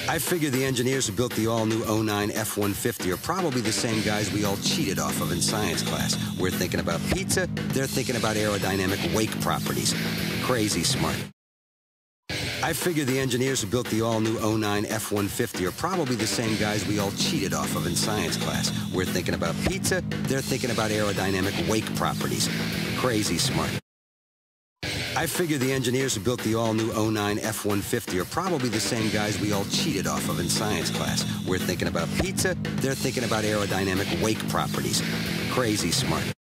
I figure the engineers who built the all-new '09 F-150 are probably the same guys we all cheated off of in science class. We're thinking about pizza, they're thinking about aerodynamic wake properties. Crazy smart. I figure the engineers who built the all-new '09 F-150 are probably the same guys we all cheated off of in science class. We're thinking about pizza, they're thinking about aerodynamic wake properties. Crazy smart. I figure the engineers who built the all-new '09 F-150 are probably the same guys we all cheated off of in science class. We're thinking about pizza, they're thinking about aerodynamic wake properties. Crazy smart.